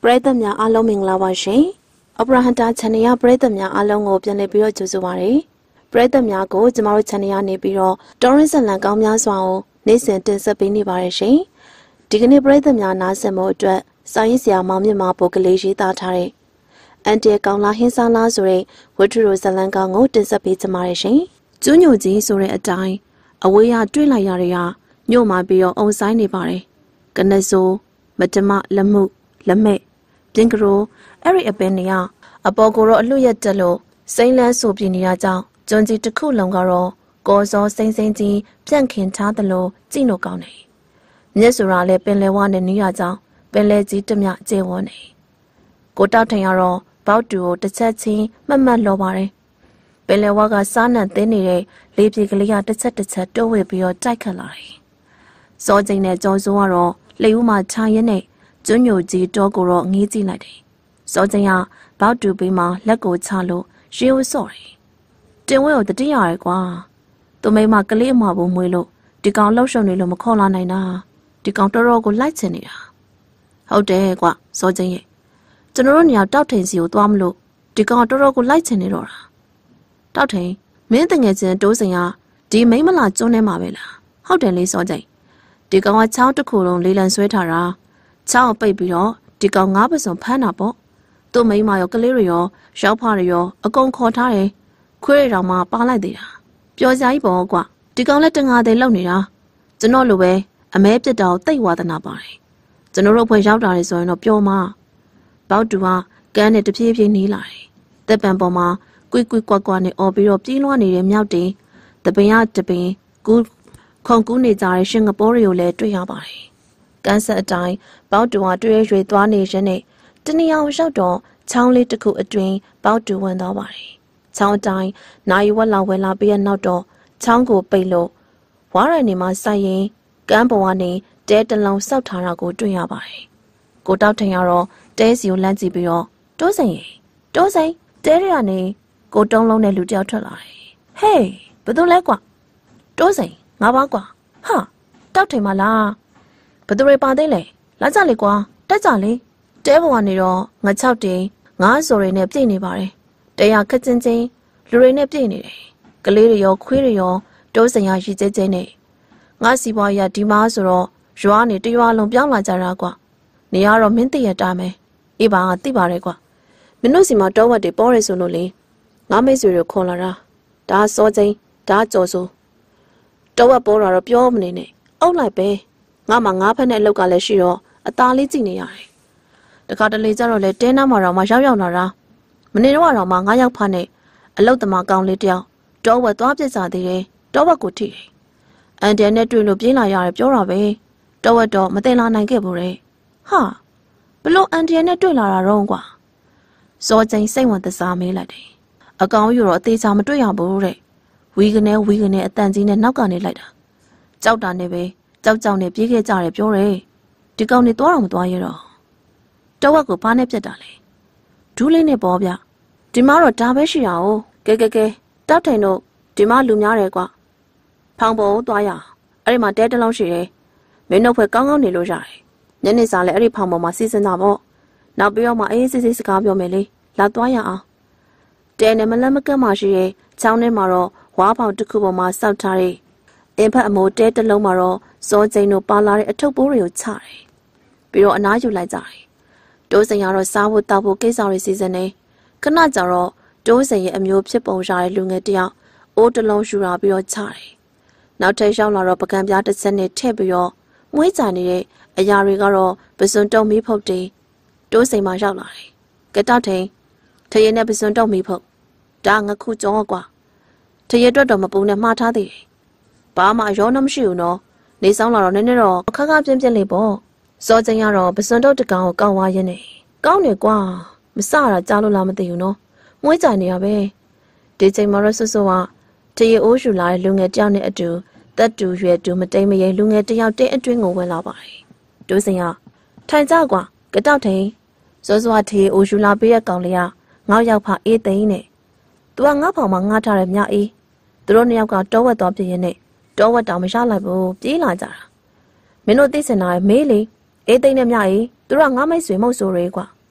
ပရိသတ်များအားလုံးမင်္ဂလာပါရှင်။ Operahanta Channel ရပရိသတ်များအားလုံးကိုပြန်လည်ပြီးတော့ကြိုဆိုပါရစေ။ပရိသတ်များကိုကျမတို့ Channel ရနေပြီးတော့တော်ရင်းဇလံကောင်းများစွာကိုနေ့စဉ်တင်ဆက်ပေးနေပါရရှင်။ဒီကနေ့ပရိသတ်များနားဆင်ဖို့အတွက်စာရေးဆရာမောင်မြင့်မာပုဂ္ဂလေးရေးသားထားတဲ့အန်တီကောင်လာဟင်းစားလားဆိုတဲ့ဝတ္ထုရိုဇလံကောင်းကိုတင်ဆက်ပေးကြပါရရှင်။ကျွညိုကြီးဆိုတဲ့အတိုင်းအဝေးရတွေ့လိုက်ရတဲ့ကညို့မှာပြီးတော့အုံဆိုင်နေပါတယ်။ကနဆိုးမတမလက်မှုလက်မဲ့ပြင်ကရိုအဲ့ဒီအပင်တွေကအပေါ်ကိုတော့အလွတ်ရက်တက်လို့စိမ့်လန်းဆိုပြနေရကြောင်းကျွန်းကြီးတစ်ခုလုံးကတော့ကော်စောစိမ့်စိမ့်ကြီးပြန့်ခင်ထားသလိုကြည့်လို့ကောင်းတယ်။မျက်စွာလည်းပင်လယ်ဝနဲ့နီးရကြောင်းပင်လယ်ကြီးတမျှကျဲဝန်းနေ။ကိုတောက်ထင်ရတော့ဘောက်တူကိုတစ်ချက်ချင်းမှတ်မှတ်လောပါတယ်။ပင်လယ်ဝကစားနံသင်းနေတဲ့လေပြေကလေးကတစ်ချက်တိုးဝှေ့ပြီးတော့တိုက်ခတ်လာတယ်။စောကျင်းနဲ့ကြော်စိုးကတော့လေဦးမှာခြာရင်းနဲ့ကျွညိုကြီးတောကိုတော့ငေးကြည့်လိုက်တယ်။စောကျင်းကဘောက်တူပေးမှလက်ကိုချလို့ရေဦးစော့တယ်။တင်ဝဲကိုတတိယရဲကွာ။သူမိမကလေးအမဘူးမွေးလို့ဒီကောင်လှုပ်ရှုံနေလို့မခေါ်လာနိုင်တာ။ဒီကောင်တော်တော်ကိုလိုက်ချင်နေတာ။ဟုတ်တယ်ကွာစောကျင်းရဲ့ကျွန်တော်တို့နေရာတောက်ထိန်စီကိုသွားမလို့ဒီကောင်တော်တော်ကိုလိုက်ချင်နေတော့တာ။တောက်ထိန်မင်းတငယ်ချင်းတိုးစင်ကဒီမိမလာကျွန်းထဲမှာပဲလား။ဟုတ်တယ်လေစောကျင်းဒီကောင်ကချောင်းတစ်ခုလုံးလေးလံဆွဲထားတာချောင်းပိတ်ပြီးတော့ဒီကောင်ငါးပစုံဖမ်းတာပေါ့သူ့မိမရောကလေးတွေရောရောက်ဖားတွေရောအကုန်ခေါ်ထားတယ်ခွေးတွေတောင်မှပါလိုက်သေးတာပျော်စရာကြီးပေါ့ကွာဒီကောင်လည်းတငါသေးလောက်နေတာကျွန်တော်လိုပဲအမဲပြစ်တာကိုတိတ်ဝါသနာပါတယ်ကျွန်တော်တို့ဖွဲ့ရောက်တာလေဆိုရင်တော့ပျော်မှာဘောက်တူကကန်းနဲ့တဖြည်းဖြည်းနီးလာတယ်တက်ပံပေါ်မှာကွိကွာနဲ့អော်ပြီးတော့ပြေးလွှားနေတဲ့မြောက်တင်တပင်ရတပင်ကူးခုံကူးနေကြတဲ့ရှင်ကပိုးတွေကိုလည်းတွေ့ရပါတယ်ကန်းဆက်အတိုင်းဘောက်တူကတွေ့ရွေသွားနေရင်းနဲ့တနေရာရောက်တော့ချောင်းလေးတစ်ခုအတွင်းဘောက်တူဝင်သွားပါတယ်ချောင်းအတိုင်းနိုင်ဝက်လာဝဲလာပြီးရနောက်တော့ချောင်းကိုပိတ်လို့ဝါရနေမှာစိုက်ရင်ကန်းပေါ်ကနေတဲတလုံးစောက်ထားတာကိုတွေ့ရပါတယ်ကိုတောက်ထင်ရတော့တဲစီကိုလမ်းကြည့်ပြီးတော့တိုးစိန်တဲရကနေကိုတုံးလုံးနဲ့လူတယောက်ထွက်လာတယ်ဟေးဘယ်သူလဲကွာတိုးစိန်ငါပါကွာဟာတောက်ထင်မလားဘသူတွေပါသေးလဲလာကြလေကွာတက်ကြလေတဲဘဝနေတော့ငါ6တင်ငါဆိုတွေနဲ့ပြည့်နေပါတယ်တရားခက်ချင်းချင်းလူတွေနဲ့ပြည့်နေတယ်ကလေးတွေရောခွေးတွေရောတိုးစင်ရရှိကျဲကျဲနဲ့ငါစီပွားရဒီမားဆိုတော့ရွာနေတရွာလုံးပြောင်းလာကြတာကွာနေရတော့မင်းတည့်ရတာမယ်အေးပါငါသိပါတယ်ကွာမင်းတို့စီမှာတောဝက်တွေပေါ်ရဲဆိုလို့လေငါမိတ်ဆွေတွေခေါ်လာတာဒါစောချင်းဒါကြော်စိုးတောဝက်ပေါ်လာတော့ပြောမနေနဲ့အုပ်လိုက်ပဲငါမှငါးဖက်နဲ့အလောက်ကလည်းရှိတော့အသားလေးကြည့်နေရတယ်တခါတလေကျတော့လေတဲနားမှာတော့မှရောက်လာတာမနေတော့တော့မှငါရောက်ဖားနဲ့အလောက်သမားကောင်းလေးတယောက်တောဝက်သွားပြစ်စားသေးတယ်တောဝက်ကိုထိတယ်အန်တဲနဲ့တွေ့လို့ပြေးလာရတယ်ပြောတာပဲတောဝက်တော့မတင်လာနိုင်ခဲ့ဘူးတဲ့ဟာဘလို့အန်တဲနဲ့တွေ့လာတာတော့ကွာစောကျင်းစိတ်ဝင်တစားမေးလိုက်တယ်အကောင်ယူတော့အသေးချာမတွေ့ရဘူးတဲ့ဝီကနေအတန်ကြီးနဲ့နောက်ကနေလိုက်တာကြောက်တာနဲ့ပဲကြောက်နဲ့ပြေးခဲ့ကြတယ်ပြောတယ်ဒီကောင်နေသွားတော့မသွားရတော့တောဝက်ကိုဘာနဲ့ပြတ်တာလဲဒူးလေးနဲ့ပေါ်ဗျဒီမှာတော့ဒါပဲရှိတာ哦ကဲတောက်ထိုင်တို့ဒီမှာလူများတယ်ကွာဖောင်ပေါ်သွားရအဲ့ဒီမှာတဲတလုံးရှိတယ်မင်းတို့ဖွဲ့ကောင်းနေလို့ရတယ်ညနေစာလည်းအဲ့ဒီဖောင်ပေါ်မှာစီစဉ်တာပေါ့နောက်ပြီးတော့မှအေးစစ်စကားပြောမယ်လေလာသွားရအောင်တဲနဲ့မလန့်မကန့်မှရှိရဲ့ချောင်းထဲမှာတော့ဝါးဖောင်တစ်ခုပေါ်မှာစောက်ထားတဲ့အင်ဖက်အမိုးတဲတလုံးမှာတော့စောကျင်းတို့ပါလာတဲ့အထုပ်ပိုးတွေကိုချတယ်ပြီးတော့အနားယူလိုက်ကြတယ်တိုးစင်ရတော့စားဖို့တောက်ဖို့ကိစ္စတွေစီစဉ်နေခဏကြာတော့တိုးစင်ရဲ့အမျိုးဖြစ်ပုံရတဲ့လူငယ်တယောက်အိုးတလုံးယူလာပြီးတော့ချတယ်နောက်ထပ်ရောက်လာတော့ပကံပြားတစ်ချက်နဲ့ထည့်ပြီးတော့မွေးကြနေတဲ့အရာတွေကတော့ပစွန်တုံမီးဖုတ်တေးတိုးစင်မှာရောက်လာတယ်ကတောက်ထိန်ထရဲနဲ့ပစွန်တုံမီးဖုတ်ဒါငခုကြောကွာထရဲအတွက်တော့မပူနဲ့မှားထားသေးတယ်ဘာမှရောနှမရှိဘူးနော်နေဆောင်လာတော့နည်းနည်းတော့အခက်ပြင်းလေးပေါ့စောကျင်းရတော့ပစွန်တုတ်တကောင်ကိုကောက်ဝါရင်းနေကောင်းနေကွာမစတာကြားလို့လားမသိဘူးနော်မွေးကြနေရပဲဒီချိန်မှာတော့ဆွကတရေအိုးရှူလာတဲ့လူငယ်တယောက်နဲ့အတူတက်တူရွယ်တူမတိမ်မရိလူငယ်တယောက်တင်းအတွင်းကိုဝင်လာပါတယ်ဒိုးစင်ကထိုင်ကြကွာကတောက်ထိန်စောတရေအိုးရှူလာပေးတဲ့ကောင်လေးကငေါ့ရောက်ဖအေးသိန်းနဲ့သူကငါ့ဖောင်မှာငှားထားတဲ့မြအေးသူတို့နှစ်ယောက်ကတောဝက်သွားပြင်းနဲ့တောဝက်တောင်မရလိုက်ဘူးပြေးလာကြတာမင်းတို့သိစင်တာမေးလေအေးသိန်းနဲ့မြအေးသူတို့ကငါမိတ်ဆွေမဟုတ်ဆိုရဲကွာ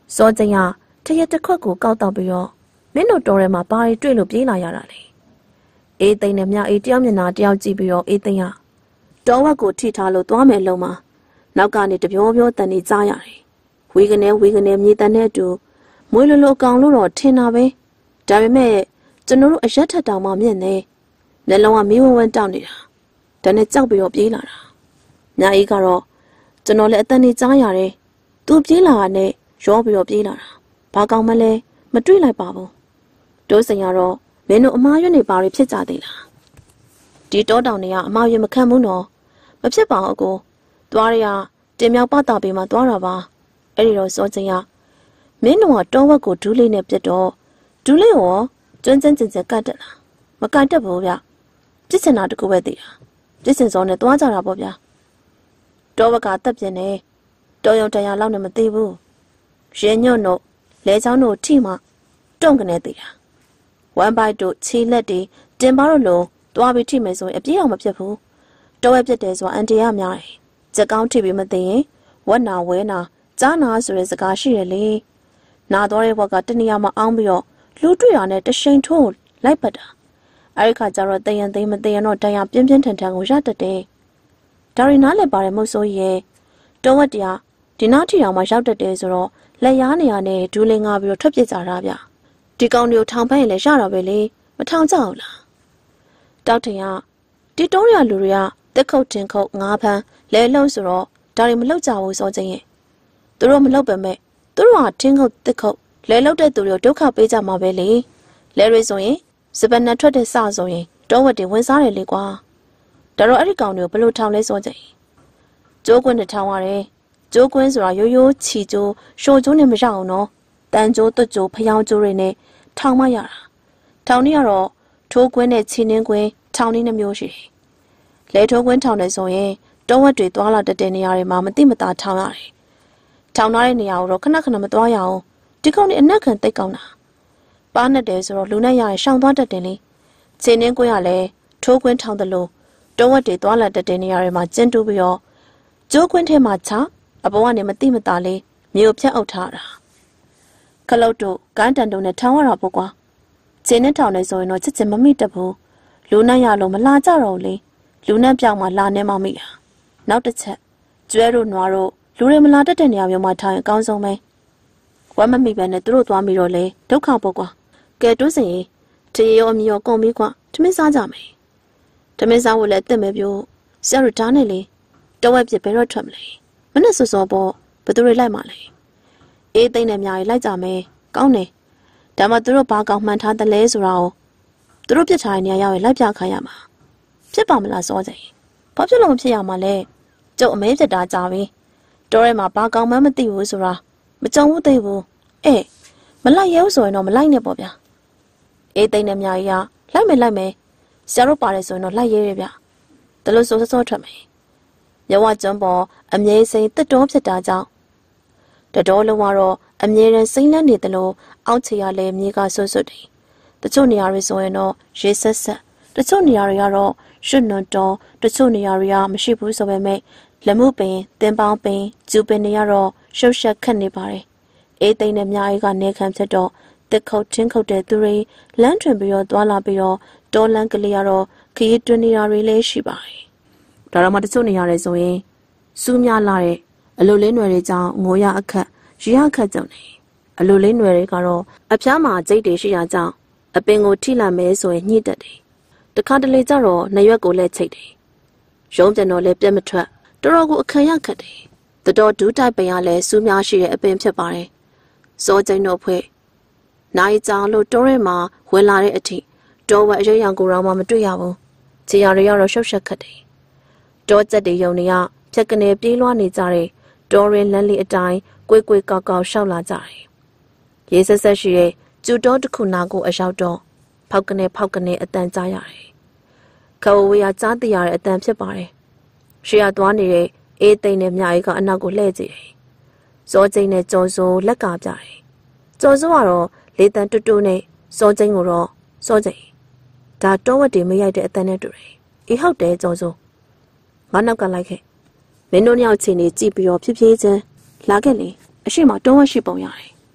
စောကျင်ကတရက်တစ်ခွက်ကိုကောက်တော့ပြီးတော့မင်းတို့တော်ထဲမှာဘာတွေတွေ့လို့ပြေးလာရတာလဲအေးသိမ့်နဲ့မြအေးတယောက်မျက်နှာတယောက်ကြည့်ပြီးတော့အေးသိမ့်ကတော်ဝက်ကိုထိထားလို့သွားမယ်လုံးမှာနောက်ကနေတပြောပြောတန်နေကြားရတယ်ဝေကနေမြေတန်တဲ့အတူမွေးလိုအကောင်လို့တော့ထင်တာပဲဒါပေမဲ့ကျွန်တော်တို့အရက်ထက်တောင်မှမြင့်နေနှလုံးကမီးဝဝန်းတောက်နေတာဒါနဲ့ကြောက်ပြီးတော့ပြေးလာတာမြအေးကတော့ကျွန်တော်လည်းအတန်နေကြားရတယ်သူပြေးလာတာနဲ့ရောပြီးတော့ပြေးလာတာဘာကောင်မလဲမတွေ့လိုက်ပါဘူးတို့စင်ကတော့မင်းတို့အမားရွက်နေပါတွေဖြစ်ကြသေးလားဒီတောတောင်တွေကအမားရွက်မခံဘူးနော်မဖြစ်ပါဘူးအကိုသွားရတင်မြောက်ပတာပေးမှသွားတာပါအဲ့ဒီတော့စောစင်ကမင်းတို့ကတောဝက်ကိုဒူးလေးနဲ့ပြတ်တော့ဒူးလေးရောကျွန်းကျန်းကျင်ကျင်ကတ်တက်လားမကတ်တက်ဘူးဗျပြစ်စင်တာတကူပဲသိတာပြစ်စင်စောနဲ့သွားကြတာပေါ့ဗျာတောဝက်ကတက်ပြင်းနေတော်ရုံတရားလောက်နဲ့မသိဘူးရဲညွန့်တို့လဲချောင်းတို့ထိမှတုံကနေသိတာဝမ်ဘိုက်တို့ခြေလက်တွေတင်ပါတော့လို့တွားပြီးထိမယ်ဆိုရင်အပြေးအောင်မဖြစ်ဘူးတောဝက်ပြတ်တယ်ဆိုတာအန်တီရများတယ်ချက်ကောင်းထိပြီးမသိရင်ဝက်နာဝဲနာကြားနာဆိုတဲ့စကားရှိရလေနာတော်တဲ့ဘက်ကတနေရာမှာအောင်းပြီးတော့လူတွေ့ရတဲ့တရှိန်ထိုးလိုက်ပတ်တာအဲဒီခါကျတော့တယံသိမတယံတော့တရားပြင်းပြင်းထန်ထန်ကိုရတတ်တယ်ဒါရီနားလည်းပါတယ်မဟုတ်ဆိုရဲ့တောဝက်တရားဒီနားထီအောင်မှရောက်တတ်တယ်ဆိုတော့လက်ရားနေရနဲ့ဒူးလင်းငါပြီးတော့ထွက်ပြစ်ကြတာဗျဒီကောင်တွေကိုထောင်ဖမ်းရင်လည်းရတာပဲလေမထောင်ကြဘူးလားတောက်ထင်ကဒီတောရလူတွေကတက်ခုတ်တင်ခုတ်ငါးဖမ်းလဲလှုပ်ဆိုတော့ဒါတွေမလှုပ်ကြဘူးစောချင်းရဲ့သူတို့မလှုပ်ပဲမဲ့သူတို့ကတင်းခုတ်တက်ခုတ်လဲလှုပ်တဲ့သူတွေကိုဒုက္ခပေးကြမှာပဲလေလဲတွေဆိုရင်စပန်နဲ့ထွက်တဲ့စဆိုရင်တောဝက်တွေဝင်စားတယ်လေကွာဒါတော့အဲ့ဒီကောင်တွေကိုဘလို့ထောင်လဲစောချင်းကျိုးကွင်းနဲ့ထောင်ရတယ်ကျိုးကွင်းဆိုတာရိုးရိုးချီကျိုးရှိုကျိုးနဲ့မရအောင်နော်တန်ကျိုးတွတ်ကျိုးဖျောင်းကျိုးတွေနဲ့ထောင်မရတာထောင်နေရတော့ထိုးကွင်းနဲ့ချီနှင်းကွင်းထောင်နေနှမျိုးရှိတယ်လဲထိုးကွင်းထောင်နေဆိုရင်တောဝက်တွေသွားလာတတ်တဲ့နေရာတွေမှာမတိမတာထောင်ရတယ်ထောင်ထားတဲ့နေရာကိုတော့ခဏခဏမသွားရအောင်ဒီကောင်นี่အနက်ခံတိတ်ကောင်းတာပါနဲ့တယ်ဆိုတော့လူနဲ့ရရင်ရှောင်သွားတတ်တယ်လေချီနှင်းကွင်းကလည်းထိုးကွင်းထောင်တယ်လို့တောဝက်တွေသွားလာတတ်တဲ့နေရာတွေမှာကျင်းတူးပြီးတော့ကျိုးကွင်းထဲမှာချအပေါ်ကနေမတိမတာလေးမြို့ဖြတ်အုပ်ထားတာခလုတ်တို့ကန်းတန်တို့နဲ့ထောင်ရတာပေါ့ကွာခြေနဲ့ထောင်နေဆိုရင်တော့ချစ်ချင်မမိတတ်ဘူးလူနဲ့ရလို့မလာကြတော့လေလူနဲ့ပြောင်းမှလာနေမှမိတာနောက်တစ်ချက်ကျွဲတို့နွားတို့လူတွေမလာတတ်တဲ့နေရာမျိုးမှာထားရင်အကောင်းဆုံးပဲဝမ်းမမိပဲနဲ့သူတို့သွားပြီးတော့လေဒုက္ခပေါ့ကွာကဲတိုးစင်တရေရောအမီရောကုန်ပြီးကွာထမင်းစားကြမယ်ထမင်းစားဖို့လည်းတက်မယ်ပြောဆရာတို့ဓာတ်နဲ့လေတဝက်ပြစ်ဘယ်တော့ထွက်မလဲမနဲ့စောစောပေါ့ဘယ်သူတွေလိုက်မှလဲအေးသိမ့်နဲ့များကြီးလိုက်ကြမယ်ကောင်းတယ်ဒါမှသူတို့ဘာကောင်မှန်ထားတယ်လဲဆိုတာကိုသူတို့ပြစ်ထားတဲ့နေရာရောက်ရင်လိုက်ပြခိုင်းရမှာဖြစ်ပါမလားစောစိန်ဘာဖြစ်လို့မဖြစ်ရမှာလဲကျုပ်အမဲဖြစ်တာကြာပြီတောထဲမှာဘာကောင်မှမသိဘူးဆိုတာမကြုံဘူးသိဘူးအေးမလိုက်ရဲဘူးဆိုရင်တော့မလိုက်နဲ့ပေါ့ဗျာအေးသိမ့်နဲ့များကြီးကလိုက်မယ်ဆရာတို့ပါတယ်ဆိုရင်တော့လိုက်ရဲရဗျဒါလို့စောစောထွက်မယ်ရဝကျွန်းပေါ်အမြဲစိမ်းတက်တော်ဖြစ်တာကြောင့်တတော်လုံးကတော့အမြဲတမ်းစိမ့်လန်းနေတယ်လို့အောက်ခြေရလဲမြေကဆွတ်ဆွတ်တယ်တချို့နေရာတွေဆိုရင်တော့ရေဆက်ဆက်တချို့နေရာတွေကတော့ရွှွနွန်တော်တချို့နေရာတွေကမရှိဘူးဆိုပေမဲ့လက်မှုပင်တင်ပေါင်းပင်ကျူပင်တွေကတော့ရှုပ်ရှက်ခတ်နေပါတယ်အေးသိမ့်နဲ့မြားကြီးကနေခံဖြစ်တော့တက်ခုတ်ချင်းခုတ်တဲ့သူတွေလမ်းထွင်ပြီးတော့သွားလာပြီးတော့တောလန်းကလေးကတော့ခရီးတွင်းနေတာတွေလည်းရှိပါတယ်ဒါတော့မှတချို့နေရာတွေဆိုရင်စူးများလာတဲ့အလိုလေးနွယ်တွေကြောင့်ငိုရအခက်ရရအခက်ကြုံနေအလိုလေးနွယ်တွေကတော့အဖျားမှာကြိတ်တွေရှိတာကြောင့်အပင်ကိုထိလာမဲဆိုရင်ညှိတက်တယ်တခါတလေကျတော့နှရွက်ကိုလည်းချိတ်တယ်ရုံးပြန်တော့လည်းပြက်မထွက်တော်တော်ကိုအခက်ရခက်တယ်တတော်ဒူးတိုက်ပင်ကလည်းစူးများရှိတဲ့အပင်ဖြစ်ပါတယ်စောကျင်းတို့ဖွဲ့နိုင်ကြောင်လို့တောထဲမှာဝင်လာတဲ့အထိတောဝက်အရိပ်ရောင်ကိုတော့မှမတွေ့ရဘူးခြေရတွေကတော့ရှုပ်ရှက်ခက်တယ်တောကျက်တွေယုံနေရဖြက်ကနေပြေးလွှားနေကြတဲ့တောရင်းလန်းလေးအတိုင်းကွေးကောက်ကောက်ရှောက်လာကြတယ်ရေဆက်ဆက်ရှိတဲ့ကျူတောတစ်ခုနာကိုအရောက်တော့ဖောက်ကနေအတန်ကြားရတယ်ခဝဝေးရကြားသိရတဲ့အတန်ဖြစ်ပါတယ်ရှေ့ရသွားနေတဲ့အေးသိမ့်နဲ့မြားကြီးကအနောက်ကိုလှည့်ကြည့်တယ်စောကျင်းနဲ့ကြော်စိုးလက်ကပြတယ်ကြော်စိုးကတော့လေတန်တူတူနဲ့စောကျင်းကိုတော့စောကျင်းဒါတောဝက်တွေမရိုက်တဲ့အတန်နဲ့တူတယ်အေးဟုတ်တယ်ကြော်စိုးငါနောက်ကလိုက်ခဲ့မင်းတို့နှစ်ယောက်ချင်းနေကြည့်ပြီးတော့ဖြည်းဖြည်းချင်းလာခဲ့လေအရှိမတောဝက်ရှိပုံရတယ်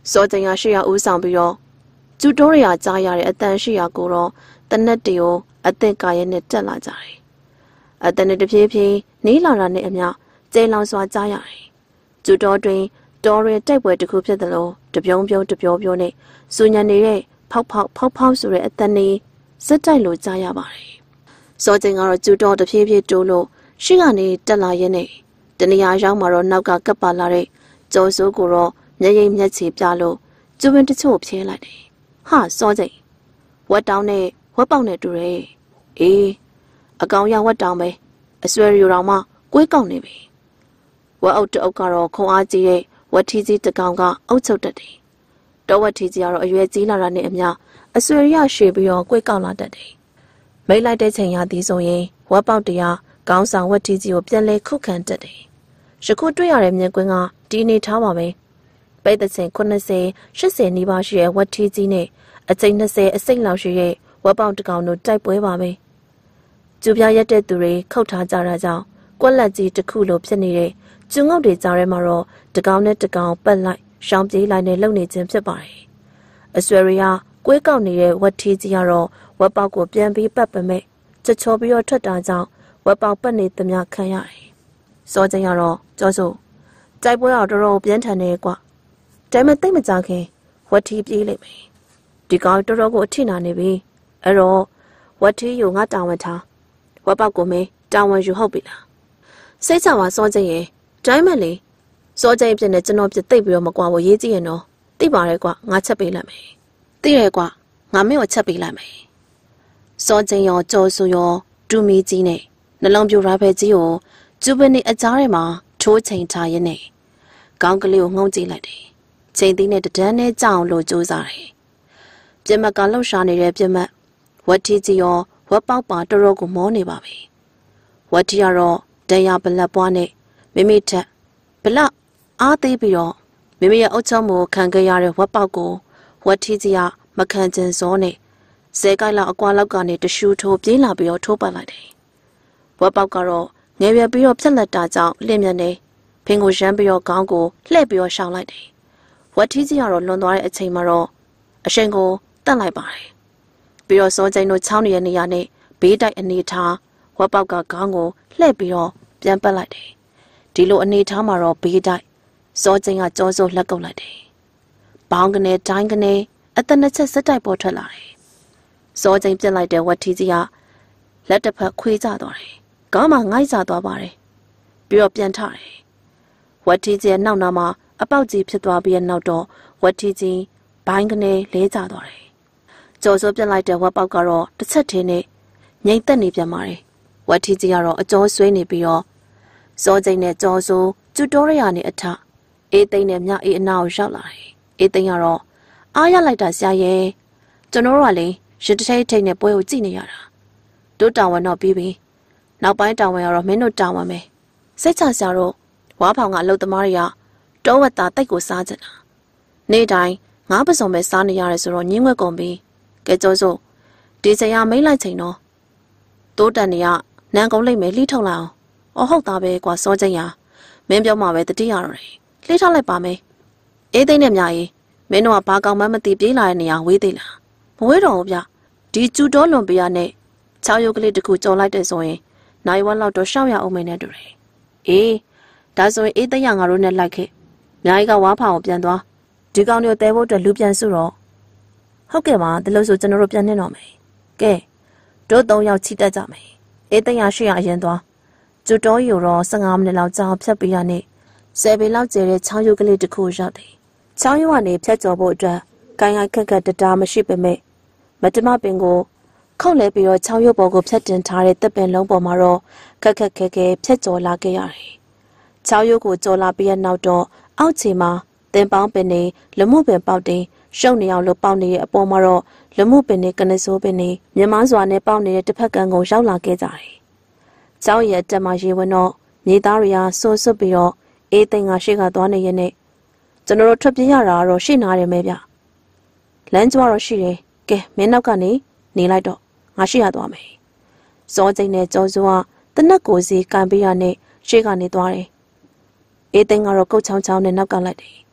စောကျင်ရရှိရဦးဆောင်ပြီးတော့ကျူတိုးရရကြားရတဲ့အတန်ရှိရကိုတော့တနက်တီကိုအသင့်ကာရဲနဲ့တက်လာကြတယ်။အတန်နဲ့တဖြည်းဖြည်းနီးလာတာနဲ့အမျှကျဲလောင်စွာကြားရတယ်။ကျူတိုးတွင်တော်ရင်တိုက်ပွဲတစ်ခုဖြစ်တယ်လို့တပြုံးပြုံးတပြောပြောနဲ့စူညံနေတဲ့ဖောက်ဆိုတဲ့အတန်နေစက်တိုက်လို့ကြားရပါတယ်။စောကျင်ကတော့ကျူတိုးတဖြည်းဖြည်းတိုးလို့ရှိကနေတက်လာရဲနဲ့တနေရာရောက်မှာတော့နောက်ကကပ်ပါလာတဲ့ကျော်စိုးကိုတော့မျက်ရည်မျက်ချေပြလို့ကျူပင်တချို့ဖြဲလိုက်တယ်။ဟာစောကျင်ဝက်တောင်းနဲ့ဝက်ပေါက်နဲ့တူတယ်။အေးအကောင်ရဝက်တောင်းပဲအဆွဲရီတော်မှကွေးကောက်နေပြီ။ဝက်အုပ်တအုပ်ကတော့ခုံအားကြီးတဲ့ဝက်ထီးကြီးတကောင်ကအုပ်ချုပ်တတ်တယ်။တောဝက်ထီးကြီးကတော့အရွယ်ကြီးလာတာနဲ့အမျှအဆွဲရရွှေပြီးတော့ကွေးကောက်လာတတ်တယ်။မိတ်လိုက်တဲ့ချိန်ရသည်ဆိုရင်ဝက်ပေါက်တရားကောင်းဆောင်ဝက်ထီးကြီးကိုပြန်လဲခုခံတတ်တယ်။ယခုတွေ့ရတဲ့မြင်ကွင်းကဒီနေထားပါပဲ။ပိတ်တဲ့ချိန်80 80နီးပါးရှိတဲ့ဝက်ထီးကြီးနဲ့အချိန်20အစိမ့်လောက်ရှိတဲ့ဝက်ပေါက်တကောင်တို့တိုက်ပွဲပါပဲ။ကျူပြရက်တဲ့သူတွေခုတ်ထားကြတာကြောင့်ကွက်လက်ကြီးတစ်ခုလိုဖြစ်နေတဲ့ကျုံငုတ်တွေကြားထဲမှာတော့တကောင်နဲ့တကောင်ပတ်လိုက်ရှောင်းပြေးလိုက်နဲ့လုံနေခြင်းဖြစ်ပါတယ်။အဆွေရီယာကွေးကောက်နေတဲ့ဝက်ထီးကြီးကတော့ဝက်ပေါက်ကိုပြန်ပြီးပတ်ပမဲ့ချချောပြီးတော့ထွက်တာကြောင့်ဝက်ပေါက်ပတ်နေသမျှခံရတယ်။စောကျင်ကတော့ကြောစို့တိုက်ပွဲတော့တော်တော်ပြင်းထန်နေကွာ။ဒါပေမဲ့တိတ်မကြခင်ဝက်ထီးပြေးလိုက်မယ်။ဒီကောင်တော်တော်ကိုအထိနာနေပြီ။အဲ့တော့ဝက်ထီးကိုငါတာဝန်ထားဝက်ပေါက်ကိုမင်းတာဝန်ယူဟုတ်ပြီလား။စိတ်ချပါစောကျင်ရဲ့တိုင်းမဲ့လေစောကျင်ပြင်းနဲ့ကျွန်တော်ပြသိပ်ပြီးတော့မကွာဘူးရေးကြည့်ရင်တော့သိပါရဲကွာငါချက်ပေးလိုက်မယ်။သိရဲကွာငါမင်းကိုချက်ပေးလိုက်မယ်။စောကျင်ရောကြောဆူရောတူမီကြီးနဲ့နှလုံးပြူရာဖဲကြီးကိုကျူပနီအကြားထဲမှာထိုးချိန်ထားရင်းနဲ့ခေါင်းကလေးကိုငုံကြည့်လိုက်တယ်။ချိန်သီးနဲ့တဒန်းနဲ့ကြောင်လို့ကြိုးစားတယ်။ပြမကလှုပ်ရှားနေတဲ့ပြမဝက်ထီကြီးရောဝက်ပေါက်ပါတော်တော်ကိုမောနေပါပြီ။ဝက်ထီကတော့တရားဘလက်ပွားနဲ့မိမိထက်ဘလအားသေးပြီးတော့မိမိရဲ့အုတ်ချုံမှုခံခဲ့ရတဲ့ဝက်ပေါက်ကိုဝက်ထီကြီးကမခံကျင်စောနဲ့ဇဲကိုက်လောက်အကွာလောက်ကနေတရှူထိုးပြေးလာပြီးတော့ထိုးပတ်လိုက်တယ်။ဝက်ပေါက်ကတော့ငယ်ပြပြီးတော့ဖြက်လက်တာကြောင့်လင့်မြတ်နေဖင်ကိုရမ်းပြီးတော့ခေါင်းကိုလှည့်ပြီးတော့ရှောင်လိုက်တယ်။ဝက်ထီကြီးကတော့လွန်သွားတဲ့အချိန်မှာတော့အရှင်ကိုတတ်လိုက်ပါတယ်။ပြီးတော့စောကျိန်တို့ချောင်းနေတဲ့နေရာနဲ့ဘေးတိုက်အနေထားဝက်ပေါက်ကခေါင်းကိုလှည့်ပြီးတော့ပြန်ပတ်လိုက်တယ်။ဒီလိုအနေထားမှာတော့ဘေးတိုက်စောကျိန်ကကြောစိုးလက်ကုပ်လိုက်တယ်။ဘောင်းကနေတိုင်းကနေအသက်နှစ်ချက်စက်တိုက်ပေါ်ထွက်လာတယ်။စောကျိန်ပြစ်လိုက်တဲ့ဝက်ထီကြီးကလက်တစ်ဖက်ခွေးကျသွားတယ်။ခေါင်းမှာငိုက်ကျသွားပါတယ်။ပြီးတော့ပြန်ထတယ်။ဝက်ထီကြီးရဲ့နောက်နာမှာအပေါက်ကြီးဖြစ်သွားပြီးတဲ့နောက်တော့ဝက်ထီကြီးဘိုင်းကနေလဲကျသွားတယ်။ကြော်စိုးပြစ်လိုက်တဲ့ဝက်ပေါက်ကတော့တစ်ချက်ထင်းနဲ့ငိမ့်သက်နေပြန်ပါတယ်။ဝက်ထီကြီးကတော့အကျော်ဆွေးနေပြီးတော့စောကျိန်နဲ့ကြော်စိုးကျူတိုးရရနဲ့အထအေးသိန်းနဲ့မြအေးအနာကိုရောက်လာတယ်။အေးသိန်းကတော့အားရလိုက်တာဆရာရဲ့ကျွန်တော်တို့ကလေရတထိတ်ထိတ်နဲ့ပွဲကိုကြည့်နေရတာတို့တာဝန်တော့ပြီးပြီနောက်ပိုင်းတာဝန်ကတော့မင်းတို့တာဝန်ပဲစိတ်ချစရာတော့ဝါဖောင်ကအလုပ်သမားတွေကတောဝက်သားတိတ်ကိုစားကြတာနေ့တိုင်းငါးပစုံပဲစားနေရတယ်ဆိုတော့ညင်းဝက်ကုန်ပြီကဲကြောစို့ဒီချိန်ကမိတ်လိုက်ချိန်တော့တိုးတန်တွေကနန်ကုန်လိမ့်မယ်လှိထုတ်လိုက်အောင်ဟုတ်သားပဲကွာစောကျိန်ရမင်းပြောမှပဲတတိရတော့တယ်လှိထုတ်လိုက်ပါမယ်အေးသိန်းနဲ့မြအေးမင်းတို့ကဘာကောင်မှမသိပြေးလာတဲ့နေရာဝေးသေးလားမဝေးတော့ဘူးဗျဒီကျူတော်လွန်ပေးရနဲ့6ရုပ်ကလေးတစ်ခုကြော်လိုက်တဲ့ဆိုရင်နိုင်ဝက်လောက်တော့ရှောက်ရအောင်မင်းနဲ့တူတယ်အေးဒါဆိုရင်အေးသိန်းရငါတို့နဲ့လိုက်ခဲ့မြိုင်ကဝါဖောင်ကိုပြန်သွားဒီကောင်တွေကိုတဲဖို့အတွက်လူပြန်စုတော့ဟုတ်ကဲ့ပါဒါလို့ဆိုကျွန်တော်တို့ပြန်နေတော့မယ်ကဲတို့3ယောက်ချီတက်ကြမယ်အေးသိန်းရ800အရင်သွားကျူတော်ယူတော့15မိနစ်လောက်ကြာဖြတ်ပေးရနဲ့10ပေလောက်ကျဲတဲ့6ရုပ်ကလေးတစ်ခုရောက်တယ်6ရုပ်ကနေဖြတ်ကျော်ဖို့အတွက်ကိုင်းခက်ခက်တတားမရှိပေမဲ့မတမပင်ကိုခုတ်လဲပြီးတော့6ရုပ်ပေါ်ကိုဖြတ်တင်ထားတဲ့တပ်ပင်လုံးပေါ်မှာတော့ခက်ခက်ခဲခဲဖြတ်ကျော်လာခဲ့ရတယ်။6ရုပ်ကိုကျော်လာပြီးတဲ့နောက်တော့အောက်ခြေမှာတင်ပေါင်းပင်နေလမှုပင်ပေါက်တင်ရှုပ်နေအောင်လို့ပေါက်နေတဲ့အပေါ်မှာတော့လမှုပင်နေကနေစိုးပင်နေမြမစွာနဲ့ပေါက်နေတဲ့တစ်ဖက်ကန်းကိုရောက်လာခဲ့ကြတယ်။ကျောင်းရဲ့တက်မှရေဝင်တော့မြေသားတွေကစိုးစွတ်ပြီးတော့အေးသိန်းကရှေ့ကသွားနေရဲ့နဲ့ကျွန်တော်တို့ထွက်ပြေးရတာကတော့ရှေ့နာတယ်မဲဗျ။လမ်းကျတော့ရှိတယ်။ကဲမင်းနောက်ကနေနေလိုက်တော့ငါရှိရသွားမယ်။စောကျိန်နဲ့ကျော်စိုးကတနက်ကိုစီကန်ပေးရနဲ့ရှေ့ကနေသွားတယ်။အေးသိန်းကတော့ကုတ်ချောင်းချောင်းနဲ့နောက်ကလိုက်တယ်။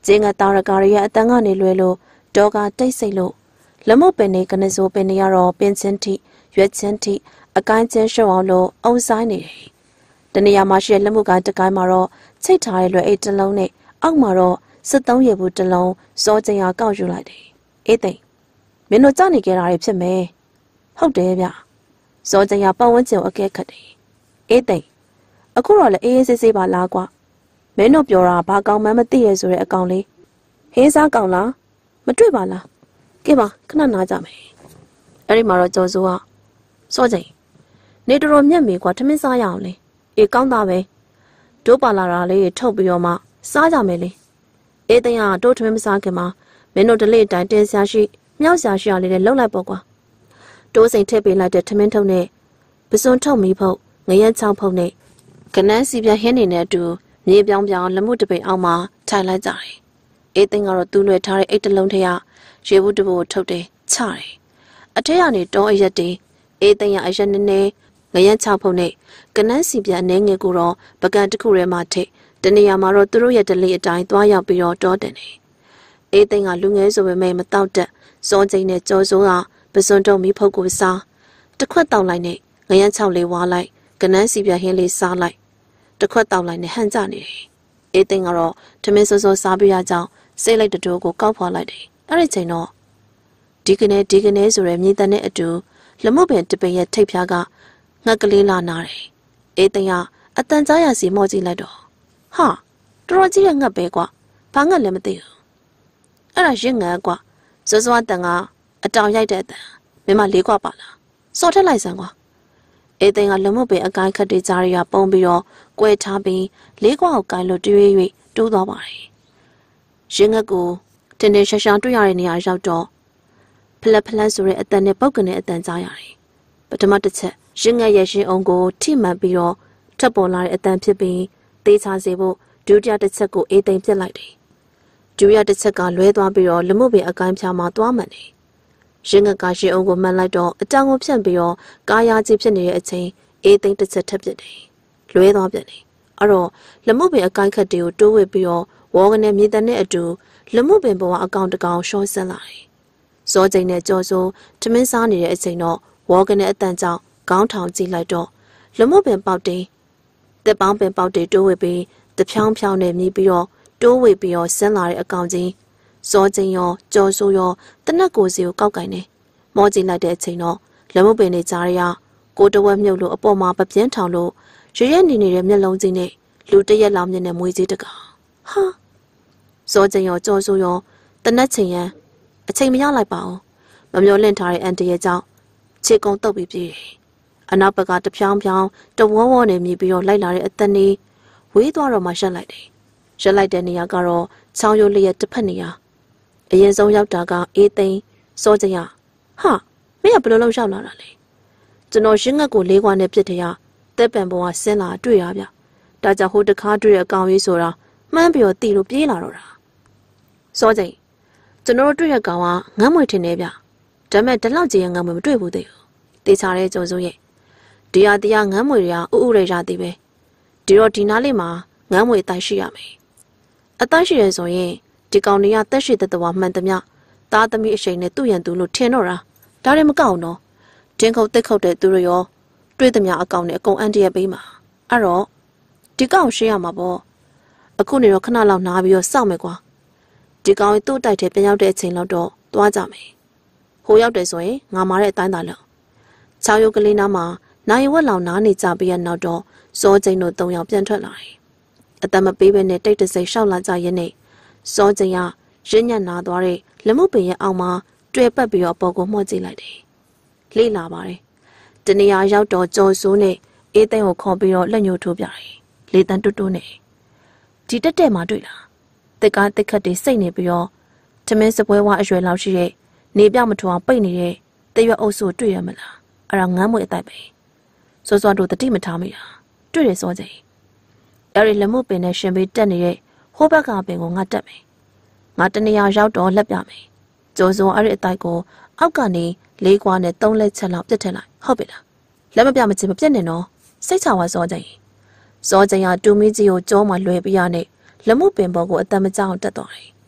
ကျင်းကတာရကာရရဲ့အတန်းကနေလွဲလို့ဒေါကတိတ်ဆိတ်လို့လက်မှုပင်နေကနေစိုးပင်နေရတော့ပင်ချင်းထိရွက်ချင်းထိအကိုင်းချင်းရှုံအောင်လို့အုံဆိုင်နေတယ်။တနေရာမှာရှိတဲ့လက်မှုကတကိုင်းမှာတော့ချိတ်ထားတဲ့လွယ်အိတ်တစ်လုံးနဲ့အောက်မှာတော့73ရေဘူးတစ်လုံးစောကျင်ရကောက်ယူလိုက်တယ်။အေးသိမ့်မင်းတို့ကြောက်နေကြတာတွေဖြစ်မယ်။ဟုတ်တယ်ဗျ။စောကျင်ရပတ်ဝန်းကျင်ကိုအကဲခတ်တယ်။အေးသိမ့်အခုတော့လည်းအေးအေးဆေးဆေးပါလားကွာ။မင်းတို့ပြောတာဘာကောင်းမှမသိရဆိုတဲ့အကောင်လေးဟင်းစားကောင်လားမတွေ့ပါလားကဲပါခဏနားကြမယ်အဲ့ဒီမှာတော့ကျော်စိုးကစောချိန်နေတော်မြက်မီကွာထမင်းစားရအောင်လေအေးကောင်းသားပဲတို့ပါလာတာလေးထုတ်ပြီးတော့မှစားကြမယ်လေအေးသိန်းကတို့ထမင်းမစားခင်မှာမင်းတို့ဒလိအတိုင်းတင်းဆရာရှိမြောက်ဆရာရှိရလေးနဲ့လှုပ်လိုက်ပေါ့ကွာတို့စိန်ထည့်ပေးလိုက်တဲ့ထမင်းထုံနဲ့ပစွန်ထုတ်မီဖို့ငရဲချောင်းဖုတ်နဲ့ကနန်းစီပြဟင်းနေတဲ့အတူမြေပြောင်းပြောင်းလက်မှုတပိန်အောင်မှာထိုင်လိုက်ကြတယ်အေးသိန်းကတော့သူ့လွယ်ထားတဲ့အိတ်တလုံးထဲကရေဘူးတဘူထုတ်တယ်ချတယ်အထက်ကနေတောအရက်တွေအေးသိန်းရအရက်နည်းနည်းငရမ်းချဖုံနဲ့ကနန်းစီပြအနေငယ်ကိုတော့ပကံတစ်ခုထဲမှာထိတ်တနေရာမှာတော့သူတို့ရဲ့ဒလိအတိုင်းသွားရောက်ပြီးတော့တောတင်တယ်အေးသိန်းကလူငယ်ဆိုပေမဲ့မတောက်တက်စောကျိန်နဲ့ကြော်စိုးကပစွန်တုံမီဖုတ်ကိုစားတစ်ခွက်တောက်လိုက်နဲ့ငရမ်းချောက်လေးဝါလိုက်ကနန်းစီပြဟင်းလေးစားလိုက်တစ်ခွက်တောက်လိုက်နဲ့ဟန်ကြနေတယ်အေးသိန်းကတော့ထမင်းစောစောစားပြရကြောင်းစိတ်လိုက်တတိုးကိုကောက်ဖွာလိုက်တယ်အဲ့ဒီချိန်တော့ဒီကနေဆိုရယ်မြေတန်တဲ့အတူလက်မှုပင်တပင်ရဲ့ထိပ်ဖြားကငှက်ကလေးလာနာတယ်အေးသိန်းကအတန်ကြားရစီမော့ကြည့်လိုက်တော့ဟာတော်တော်ကြီးတဲ့ငှက်ပဲကွာဘာငှက်လည်းမသိဘူးအဲ့ဒါရင့်ငှက်ကွာစောစောတန်ကအတောင်ရိုက်တဲ့အတန်မင်းမလေးကွာပါလားစော်ထက်လိုက်စမ်းကွာအေးသိန်းကလက်မှုပင်အကိုင်းခတ်တွေကြားရပုံပြီးတော့ကွဲထားပြီးလေးကွာကိုကိုင်းလို့တွေး၍တိုးသွားပါတယ်ရင်းငက်ကိုတင်းတင်းရှာရှာတွေ့ရတဲ့နေရာရောက်တော့ဖလက်ဖလက်ဆိုတဲ့အတန်နဲ့ပုတ်ကနေအတန်ကြားရတယ်ပထမတစ်ချက်ရင်းငက်ရဲ့ရှင်အောင်ကိုထိမှန်ပြီးတော့ထပ်ပေါ်လာတဲ့အတန်ဖြစ်ပြီးသေးချာစေဖို့ဒုတိယတစ်ချက်ကိုအေးသိမ့်ပြစ်လိုက်တယ်ဒုတိယတစ်ချက်ကလွဲသွားပြီးတော့လက်မှုပင်အကိုင်းဖြာမှာသွားမှန်တယ်ရင်းငက်ကရှင်အောင်ကိုမှန်လိုက်တော့အတောင်ကိုဖြန့်ပြီးတော့ကာယာကြီးဖြစ်နေတဲ့အချိန်အေးသိမ့်တစ်ချက်ထပ်ပြစ်တယ်လွဲသွားပြန်တယ်အဲ့တော့လက်မှုပင်အကိုင်းခတ်တွေကိုတိုးဝစ်ပြီးတော့ဝေါကနေမြေတန်နဲ့အတူလက်မှုပင်ပေါ်အကောင်တကောင်ရှော့ဆင်းလာတယ်။စောကျိန်နဲ့ကြော်စိုးထမင်းစားနေတဲ့အချိန်တော့ဝေါကနေအတန်ကြောင့်ခေါင်းထောင်ကြည့်လိုက်တော့လက်မှုပင်ပေါက်တင်တက်ပေါင်းပင်ပေါက်တွေတိုးဝစ်ပြီးတဖြောင်းဖြောင်းနဲ့မြည်ပြီးတော့တိုးဝစ်ပြီးတော့ဆင်းလာတဲ့အကောင်ကြီးစောကျိန်ရောကြော်စိုးရောတနက်ကိုစီကိုကောက်ကင်နေမောကြည့်လိုက်တဲ့အချိန်တော့လက်မှုပင်တွေကြားရကိုတဝက်မြုပ်လို့အပေါ်မှာပပြင်းထောင်လို့ရရက်နေနေတဲ့မျက်လုံးကြီးနဲ့လူတရက်လောင်မြင်တဲ့မွေးကြီးတကောင်ဟာစောကျင်ရောကြော်စိုးရောတနက်ချိန်ရန်အချိန်မရလိုက်ပါဘူးမမျောလင့်ထားတဲ့အန်တရဲ့ကြောင့်ခြေကုံတုပ်ပြီးပြေးတယ်အနောက်ဘက်ကတဖြောင်းဖြောင်းတဝေါဝေါနဲ့မြည်ပြီးတော့လိုက်လာတဲ့အသက်နေဝေးသွားတော့မှရက်လိုက်တယ်ရက်လိုက်တဲ့နေရာကတော့ချောင်းရိုးလေးရဲ့တစ်ဖက်နေရာအရင်ဆုံးရောက်တာကအေးသိန်းစောကျင်ရဟာမင်းကဘယ်လိုလုပ်ရောက်လာတာလဲကျွန်တော်ရင်းငက်ကိုလေးခွာနဲ့ပြစ်တဲ့ရတက်ပံပေါ်ကဆင်းလာတွေ့ရဗျဒါကြောင့်ဟိုတခါတွေ့တဲ့အကောင်ကြီးဆိုတာမှန်းပြီးတော့တီလို့ပြေးလာတော့တာစောကျိန်ကျွန်တော်တို့တွေ့ရကောင်ကငမ်းမွေထင်နေဗျဒါမဲ့ဒီလောက်ကြီးရငမ်းမွေမတွေ့ဘူးသေးဘူးတေချာတဲ့ကြော်စိုးရဲ့ဒီဟာတရားငမ်းမွေတွေကဥဥရရသေးပဲဒီတော့ဒီနားလေးမှာငမ်းမွေအတိုင်းရှိရမယ်အတိုင်းရှိရဆိုရင်ဒီကောင်တွေကတက်ရှိတဲ့တော်မှန်သမျှသားသမီးအရှိန်နဲ့သူ့ရန်သူလို့ထင်တော့တာဒါလည်းမကောက်တော့တင်းခုတ်တက်ခုတ်တဲ့သူတွေရောတွေ့သမျှအကောင်နဲ့အကုန်အန်တရပေးမှာအဲ့တော့ဒီကောင်ရှင်းရမှာပေါ့အခုနေတော့ခဏလောက်နားပြီးတော့စောင့်မယ်ကွာဒီကောင်ကြီးသူ့တိုက်ထဲပြန်ရောက်တဲ့အချိန်လောက်တော့သွားကြမယ်ဟိုရောက်တယ်ဆိုရင်ငါမာတဲ့အတိုင်းသာလောက်ချောင်းရုပ်ကလေးနားမှာနိုင်ဝက်လောင်နားနေကြပြီးရနောက်တော့စောကျိန်တို့၃ယောက်ပြန်ထွက်လာတယ်အတမပေးပဲနဲ့တိတ်တဆိတ်ရှောက်လာကြရင်နဲ့စောကျိန်ကရင်းညံ့နာသွားတဲ့လက်မှုပင်ရဲ့အောက်မှာတွေ့ပတ်ပြီးတော့အပေါ်ကိုမှော့ကြည့်လိုက်တယ်လေးလာပါတယ်တနေရာရောက်တော့ကြော်စိုးနဲ့အေးသိန်းကိုခေါ်ပြီးတော့လက်ညှိုးထိုးပြတယ်လေတန်းတွတ်တွတ်နဲ့ဒီတက်တက်မှတွေ့လားတက်ကားတက်ခတ်တွေစိတ်နေပြီးတော့ထမင်းစပွဲဝါအရွယ်လောက်ရှိတဲ့နေပြမထူအောင်ပိတ်နေတဲ့တရွက်အုပ်စုတွေ့ရမလားအဲ့ဒါငမ်းမွေအတိုက်ပဲစောစောတို့တတိမထားမိတာတွေ့တယ်စောကျိန်အဲ့ဒီလက်မှုပင်နဲ့ရှင်ပေးတက်နေတဲ့ဟိုဘက်ကပင်ကိုငါတက်မယ်ငါတနေရာရောက်တော့လက်ပြမယ်ကျိုးစုံအဲ့ဒီအတိုက်ကိုအောက်ကနေလေးကွာနဲ့၃လက်ချက်လောက်ပြစ်ထည့်လိုက်ဟုတ်ပြီလားလက်မပြမချင်းမပြတ်နဲ့နော်စိတ်ချဝါစောကျိန်စောကျိန်ကတူမီကြီးကိုကြောမှလွယ်ပြရနဲ့လက်မှုပင်ပေါ်ကိုအတမကြောက်တက်သွားတယ်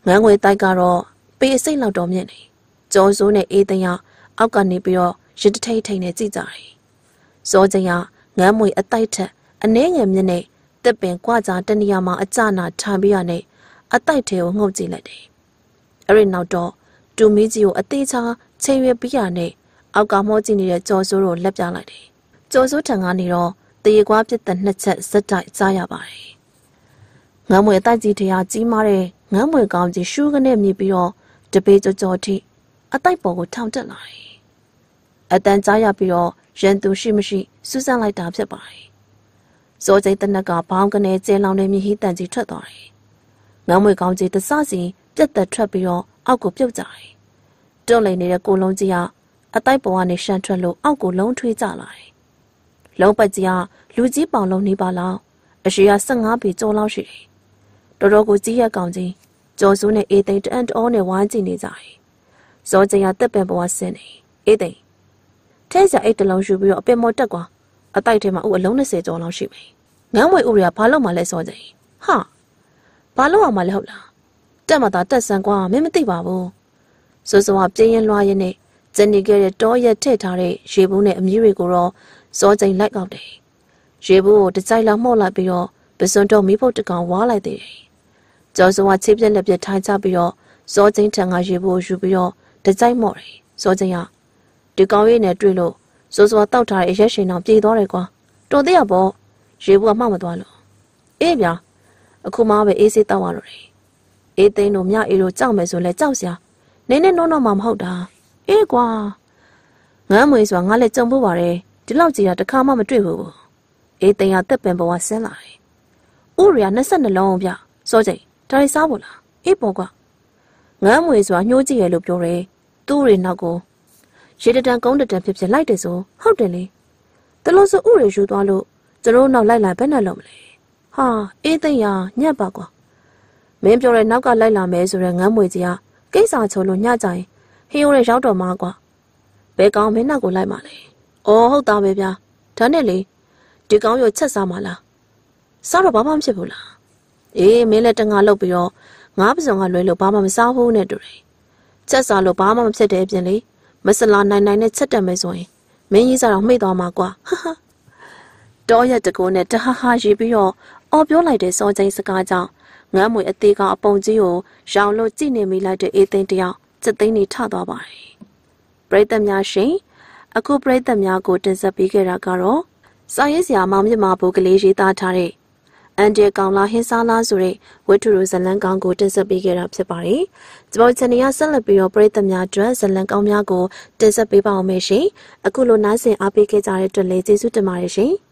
ငန်းငွေတိုက်ကတော့ပေးအစိတ်လောက်တော်မြင့်နေကျော်စိုးနဲ့အေးသိန်းကအောက်ကနေပြီးတော့ရစ်တထိတ်ထိန်နဲ့ကြည့်ကြတယ်စောချင်းကငန်းမွေအတိုက်ထက်အနှဲငယ်မြင့်နဲ့တက်ပင်ကွာကြတနေရာမှာအကြနာထိုင်ပြီးရနဲ့အတိုက်ထဲကိုငုတ်ကြည့်လိုက်တယ်အဲ့ဒီနောက်တော့တူမီကြီးကိုအသေးချာချိန်ရွယ်ပြီးရနဲ့အောက်ကမောကြည့်နေတဲ့ကျော်စိုးကိုလက်ပြလိုက်တယ်ကျော်စိုးထံကနေတော့တရေကွာပြစ်တဲ့နှစ်ချက်ဇက်တိုက်ကြားရပါတယ်ငန်းမွေအတိုက်ကြီးတရားကြီးမားတဲ့ငန်းမွေကောင်းကြီးရှူးကနေမြည်ပြီးတော့တပေကြော်ထိအတိုက်ပေါ်ကိုထောင်တက်လာတယ်အတန်ကြားရပြီးတော့ရန်သူရှိမရှိစူးစမ်းလိုက်တာဖြစ်ပါတယ်ဇောကျိတနက်ကဘောင်းကနေကျဲလောင်နေမြဟိတန်ကြီးထွက်သွားတယ်ငန်းမွေကောင်းကြီးတစစီပြက်သက်ထွက်ပြီးတော့အောက်ကိုပြုတ်ကြတယ်တွန့်လိန်နေတဲ့ကိုလုံးကြီးကအတိုက်ပေါ်ကနေရှန်ထွက်လို့အောက်ကိုလုံးထွေးကြလာတယ်လုံးပတ်ကြီးကလူကြီးပေါင်လုံးနေပါလောက်အရှိရ15ပေကျော်လောက်ရှိတယ်တော်တော်ကိုကြီးရက်ကောင်ကြီးကျော်စိုးနဲ့အေးသိန်းတအန်တောနဲ့ဝိုင်းကြည့်နေကြတယ်ဇောကျင်ကတက်ပံပေါ်ဆင်းနေအေးသိန်းထဲစအိတ်တလုံးယူပြီးတော့အပင်မော်တက်ကွာအတိုက်ထဲမှာဥအလုံး20ကျော်လောက်ရှိမယ်ငန်းမွေဥတွေကဘာလို့မှလဲဇောကျင်ဟာဘာလို့အောင်မလဲဟုတ်လားတက်မှသာတက်ဆန်ကွာမင်းမသိပါဘူးစိုးစိုးကပြင်းရင်လွှားရင်းနဲ့ကျန်နေခဲ့တဲ့တောရက်ထည့်ထားတဲ့ရေဘူးနဲ့အမြီးတွေကိုတော့ဇောကျင်လိုက်ကောက်တယ်ရေဘူးကိုတစ်ကြိုက်လောက်မှုတ်လိုက်ပြီးတော့ပစွန်တော့မီးဖို့တကောင်ဝါလိုက်သေးတယ်ကျော်စိုးကချိပြက်လက်ပြက်ထိုင်ချပြီးတော့ဇောကျင်ထံကရေဘူးကိုယူပြီးတော့တစ်ကြိုက်မော့တယ်ဇောကျင်ကဒီကောင်ရဲ့နဲ့တွေ့လို့စိုးစိုးတောက်ထားတဲ့အရက်ရှင်အောင်ပြေးသွားတယ်ကွာတော်သေးရပေါ့ရေဘူးကမှောက်မသွားလို့အေးဗျာအခုမှပဲအေးစေးတောက်ရတော့တယ်အေးသိန်းတို့မြအေးတို့ကြောက်မယ်ဆိုလဲကြောက်စရာနေနဲ့နောမှမဟုတ်တာအေးကွာငန်းမွေဆိုတာငါလည်းကြုံဖို့ပါတယ်ဒီလောက်ကြီးကတခါမှမတွေ့ဘူးအေးသိန်းကတက်ပင်ပေါ်ကဆင်းလာတယ်ဥရိယာ22လုံးဗျစောကြိတ်ဒါရီစားဖို့လားအေးပေါ်ကွာငန်းမွေဆိုတာညှိုးကြည့်ရလို့ပြောတယ်သူ့တွေနောက်ကိုရေတတန်ကုန်းတတန်ဖြစ်လိုက်တယ်ဆိုဟုတ်တယ်လေတလို့ဆိုဥရိယူသွားလို့ကျတို့နောက်လိုက်လာဘယ်နဲ့လုံးမလဲဟာအေးသိန်းရညက်ပါကွာမင်းပြောတဲ့နောက်ကလိုက်လာမယ်ဆိုတဲ့ငန်းမွေကြီးကကိစ္စချိုးလို့ညကြရင်ဟင်းရိုးရဲ့ရောက်တော်မှာကွာဘယ်ကောင်မင်းနောက်ကိုလိုက်မှလဲအော်ဟုတ်သားပဲဗျာဒါနဲ့လေဒီကောင်ရောချက်စားမှလားစားတော့ဘာမှမဖြစ်ဘူးလားအေးမင်းလည်းတငါလောက်ပြီးတော့ငါးပစုံကလွဲလို့ဘာမှမစားဘူးနဲ့တူတယ်ချက်စားလို့ဘာမှမဖြစ်တဲ့အပြင်လေမဆလာနိုင်နဲ့ချက်တက်မယ်ဆိုရင်မင်းကြီးစားတော့မှိတ်သွားမှာကွာဟာဟာတောရက်တကိုးနဲ့တဟဟာရေးပြီးတော့အော်ပြောလိုက်တဲ့စောချင်းစကားကြောင့်ငန်းမွေအသေးကောင်အပုံကြီးကိုရောင်လို့ကြည့်နေမိလိုက်တဲ့အေးသိန်းတယောက်စက်သိန်းနေထသွားပါတယ်ပရိသတ်များရှင်အခုပရိသတ်များကိုတင်ဆက်ပေးခဲ့တာကတော့စာရေးဆရာမောင်မြင့်မာဘိုးကလေးရေးသားထားတဲ့အန်ဒီကောင်လာဟင်းစားလားဆိုတဲ့ဝတ္ထုရဇလန်းကောင်းကိုတင်ဆက်ပေးခဲ့တာဖြစ်ပါတယ်ဒီပေါ်ချန်နယ်ကဆက်လက်ပြီးတော့ပရိသတ်များအတွက်ဇလန်းကောင်းများကိုတင်ဆက်ပေးပါအောင်မယ်ရှင်အခုလိုနားဆင်အားပေးခဲ့ကြတဲ့အတွက်လည်းကျေးဇူးတင်ပါတယ်ရှင်